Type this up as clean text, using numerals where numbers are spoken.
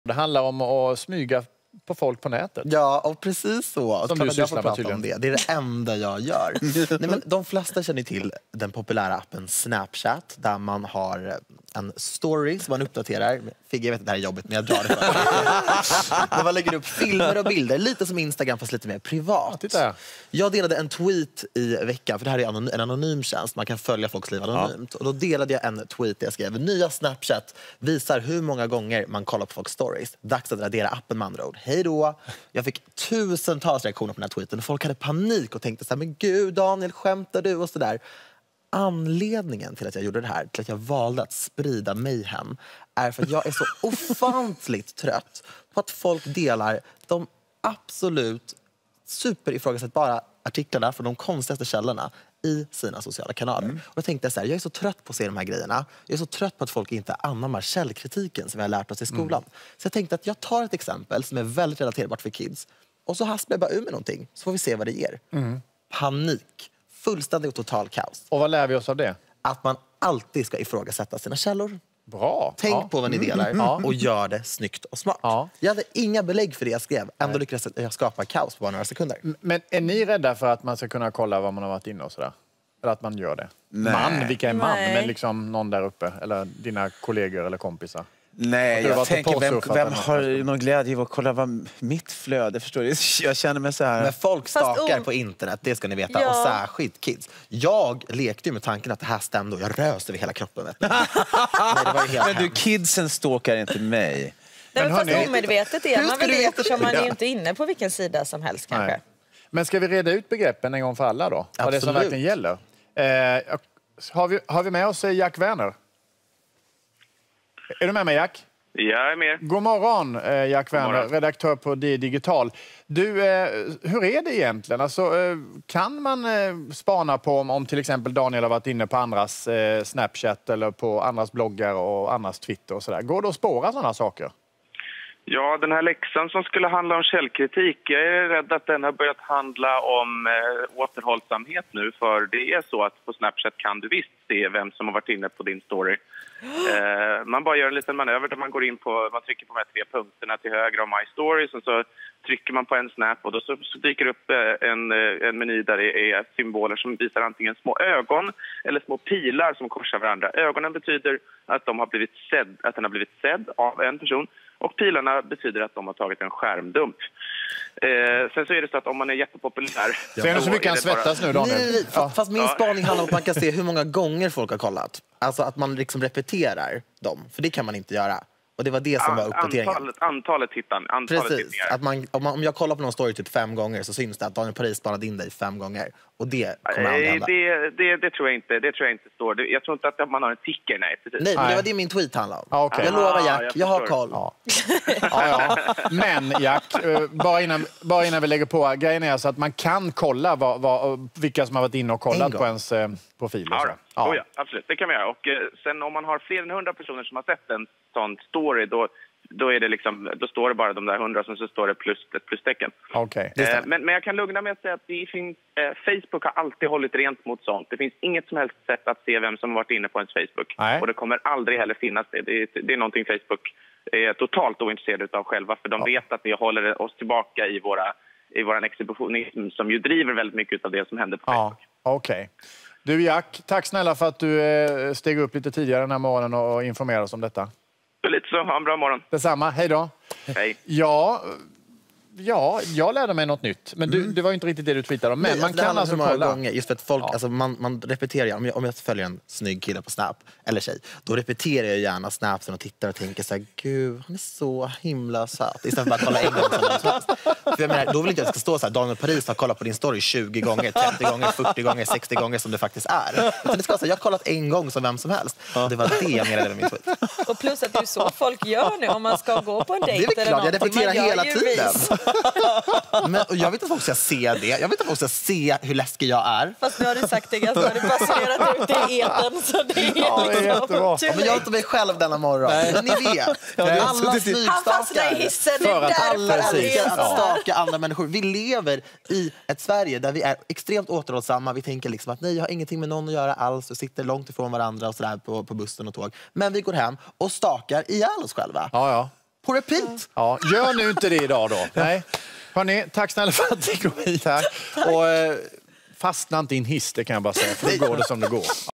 Det handlar om att smyga på folk på nätet. Ja, och precis så. Som du sysslar med tydligen. Det är det enda jag gör. Nej, men de flesta känner till den populära appen Snapchat där man har en story som man uppdaterar. Figge, jag vet att det här är jobbigt, men jag drar det för där man lägger upp filmer och bilder, lite som Instagram fast lite mer privat. Jag delade en tweet i veckan, för det här är en anonym tjänst. Man kan följa folks liv anonymt. Och då delade jag en tweet där jag skrev: nya Snapchat visar hur många gånger man kollar på folks stories. Dags att radera appen med andra ord. Hej då! Jag fick tusentals reaktioner på den här tweeten. Folk hade panik och tänkte så här: men gud Daniel, skämtar du? Och så där. Anledningen till att jag gjorde det här, till att jag valde att sprida mayhem, är för att jag är så ofantligt trött på att folk delar de absolut superifrågasättbara artiklarna från de konstigaste källorna i sina sociala kanaler. Och jag tänkte så här: jag är så trött på att se de här grejerna. Jag är så trött på att folk inte anammar källkritiken som vi har lärt oss i skolan. Så jag tänkte att jag tar ett exempel som är väldigt relaterbart för kids, och så hasplar jag bara ur med någonting, så får vi se vad det ger. Panik. Fullständig och total kaos. Och vad lär vi oss av det? Att man alltid ska ifrågasätta sina källor. Bra. Tänk på vad ni delar och gör det snyggt och smart. Jag hade inga belägg för det jag skrev. Ändå lyckades jag skapa kaos på bara några sekunder. Men är ni rädda för att man ska kunna kolla vad man har varit inne och sådär? Eller att man gör det? Nej. Man, vilka är man? Men liksom någon där uppe. Eller dina kollegor eller kompisar. Nej, jag tänker, vem har någon glädje av att kolla vad mitt flöde, förstår du? Jag känner mig så här. Men folk stakar på internet, det ska ni veta. Och särskilt kids. Jag lekte ju med tanken att det här stämde och jag röste över hela kroppen. Vet du. Nej, det var ju helt men du, kidsen stalkar inte mig. Nej, men fast omedvetet är man väl det, eftersom man är ju inte inne på vilken sida som helst kanske. Nej. Men ska vi reda ut begreppen en gång för alla då? Absolut. Vad det som verkligen gäller. Har vi med oss Jack Werner? Är du med mig, Jack? Jag är med. God morgon, Jack Werner, redaktör på Digital. Du, hur är det egentligen? Alltså, kan man spana på om till exempel Daniel har varit inne på andras Snapchat eller på andras bloggar och andras Twitter och sådär? Går det att spåra sådana saker? Ja, den här läxan som skulle handla om källkritik, jag är rädd att den har börjat handla om återhållsamhet nu. För det är så att på Snapchat kan du visst se vem som har varit inne på din story. Man bara gör en liten manöver där man går in på, man trycker på de här 3 punkterna till höger om My Stories och så trycker man på en snap och då så dyker upp en meny där det är symboler som visar antingen små ögon eller små pilar som korsar varandra. Ögonen betyder att den har blivit sedd av en person. Och pilarna betyder att de har tagit en skärmdump. Sen så är det så att om man är jättepopulär... Så är det så mycket kan svettas nu, Daniel? Nej, fast min spaning handlar om att man kan se hur många gånger folk har kollat. Alltså att man liksom repeterar dem. För det kan man inte göra. Och det var det som var uppdateringen. Antalet tittningar. Precis. Att om jag kollar på någon story typ 5 gånger så syns det att Daniel Paris spanade in dig 5 gånger. Och det kommer aldrig hända. Det tror jag inte. Det tror jag inte står. Jag tror inte att man har en ticker, nej. Precis. Nej, men det var det min tweet handlade om. Okay. Jag lovar Jack, jag har koll. Ja. Men Jack, bara innan vi lägger på, grejen är alltså att man kan kolla vilka som har varit inne och kollat på ens profil. Och så. Ja, absolut. Det kan man göra. Och sen om man har fler än 100 personer som har sett en sån story, då är det liksom, då står det bara de där 100 som så står det ett plustecken. Okay. Men jag kan lugna med att säga att det finns, Facebook har alltid hållit rent mot sånt. Det finns inget som helst sätt att se vem som har varit inne på ens Facebook. Nej. Och det kommer aldrig heller finnas det. Det är någonting Facebook är totalt ointresserad av själva, för de vet att vi håller oss tillbaka i våran exhibitionism som ju driver väldigt mycket av det som händer på Facebook. Okej. Du Jack, tack snälla för att du steg upp lite tidigare den här morgonen och informerade oss om detta. Lite så, ha en bra morgon. Detsamma, hej då. Hej. Ja, jag lärde mig något nytt. Men det var ju inte riktigt det du tweetade om. Men man kan alltså kolla. Gånger, just för att folk, alltså man repeterar, om jag följer en snygg kille på Snap, eller tjej, då repeterar jag gärna Snapsen och tittar och tänker så här: gud, han är så himla söt. Istället för att kolla en gång som helst. För jag menar, då vill inte jag att det ska stå så här: Daniel Paris har kollat på din story 20 gånger, 30 gånger, 40 gånger, 60 gånger som det faktiskt är. Utan det ska vara så här: jag har kollat en gång som vem som helst. Och det var det jag menade med min tweet. Och plus att det är så folk gör nu om man ska gå på en dejt. Det är klart, jag repeterar hela tiden. Men, och jag vet inte om folk ska se det. Jag vet inte om folk ska se hur läskig jag är. Fast nu har du sagt det ganska, har du basurerat ut i etern, så det är jättebra. Men jag är inte mig själv denna morgon. Men ni vet. Alla han fastnar i hissen. För att alla älskar att staka andra människor. Vi lever i ett Sverige där vi är extremt återhållsamma. Vi tänker liksom att nej, jag har ingenting med någon att göra alls. Vi sitter långt ifrån varandra och sådär på bussen och tåg. Men vi går hem och stakar ihjäl oss själva. Ja. På repeat. Ja, gör nu inte det idag då. Nej. Hörrni, tack snälla för att ni kom hit här. Och fastna inte i en hiss, det kan jag bara säga. För då går det som det går.